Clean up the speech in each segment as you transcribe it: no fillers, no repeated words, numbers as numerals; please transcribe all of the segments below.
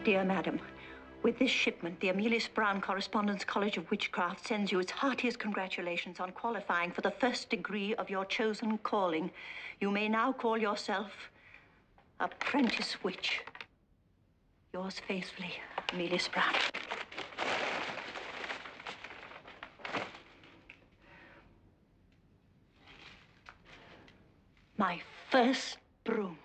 Dear Madam, with this shipment, the Amelis Brown Correspondence College of Witchcraft sends you its heartiest congratulations on qualifying for the first degree of your chosen calling. You may now call yourself Apprentice Witch. Yours faithfully, Amelis Brown. My first broom.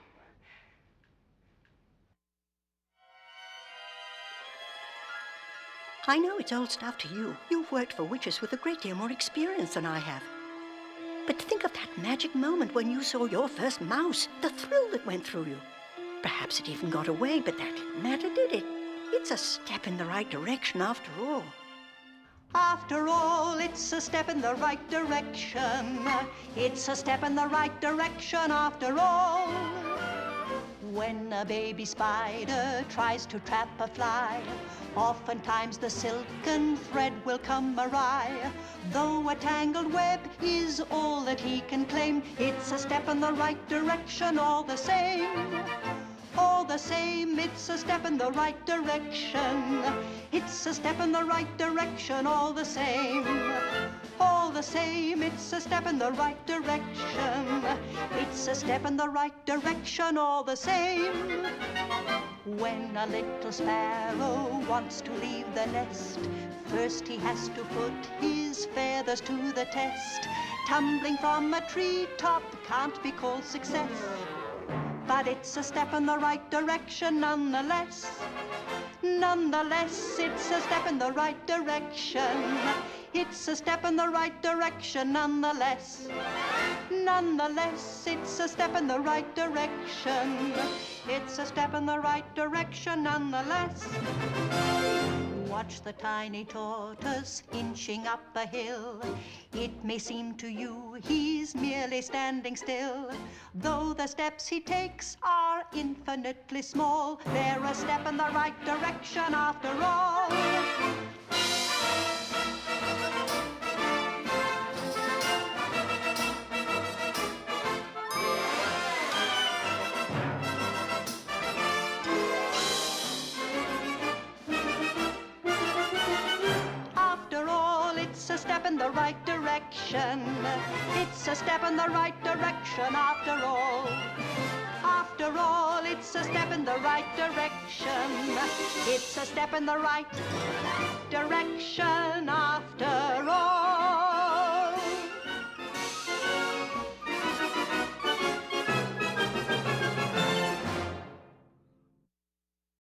I know it's old stuff to you. You've worked for witches with a great deal more experience than I have. But think of that magic moment when you saw your first mouse, the thrill that went through you. Perhaps it even got away, but that didn't matter, did it? It's a step in the right direction after all. After all, it's a step in the right direction. It's a step in the right direction after all. When a baby spider tries to trap a fly, oftentimes the silken thread will come awry. Though a tangled web is all that he can claim, it's a step in the right direction all the same. All the same, it's a step in the right direction. It's a step in the right direction all the same. All the same, it's a step in the right direction. It's a step in the right direction all the same. When a little sparrow wants to leave the nest, first he has to put his feathers to the test. Tumbling from a treetop can't be called success, but it's a step in the right direction nonetheless. Nonetheless, it's a step in the right direction. It's a step in the right direction nonetheless. Nonetheless, it's a step in the right direction. It's a step in the right direction nonetheless. Watch the tiny tortoise inching up a hill. It may seem to you he's merely standing still. Though the steps he takes are infinitely small, they're a step in the right direction after all. It's a step in the right direction. It's a step in the right direction after all. After all, it's a step in the right direction. It's a step in the right direction.